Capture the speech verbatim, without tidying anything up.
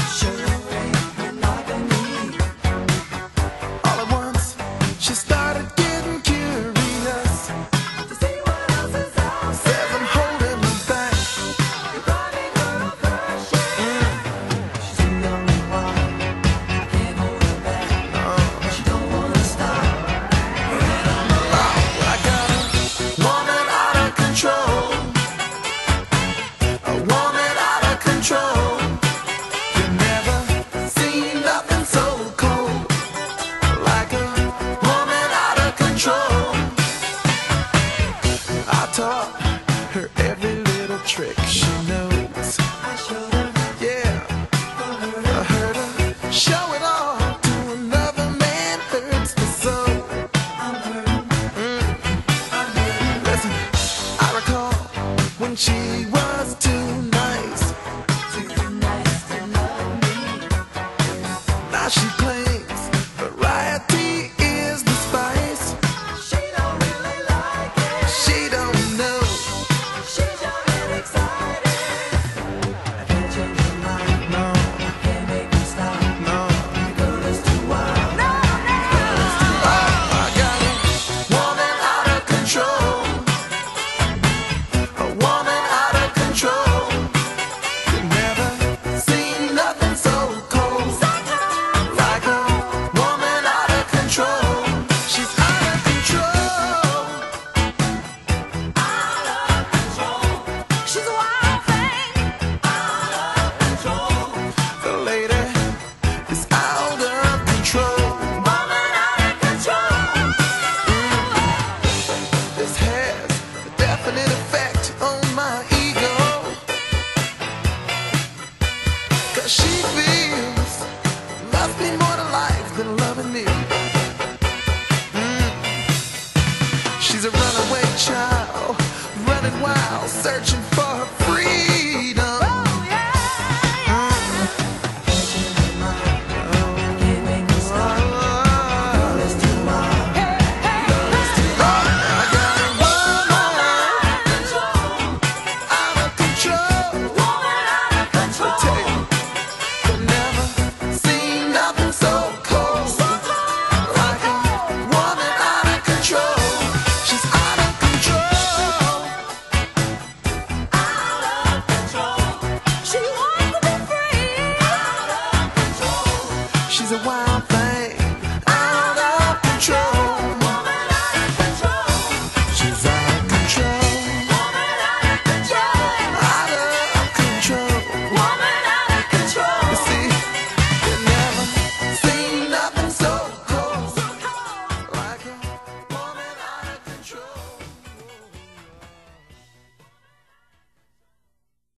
All at once, she started getting curious. Says I'm holding her back. Taught her every little trick she knows. I showed her, yeah, I heard her show it all to another man. Hurts me so. I'm hurting. Mm. I'm hurting. Listen, I recall when she was too nice, too nice to love me. Now she claims variety is the spice. She don't really like it. She don't. She feels must be more to life than loving me. Mm. She's a runaway child, running wild, searching for her freedom. Oh, yeah, yeah. Mm. Oh, can't make me stop. Girl, it's too wild. Hey, hey, Girl, it's too wild. I got a woman out of control. Woman out of control. Take She's a wild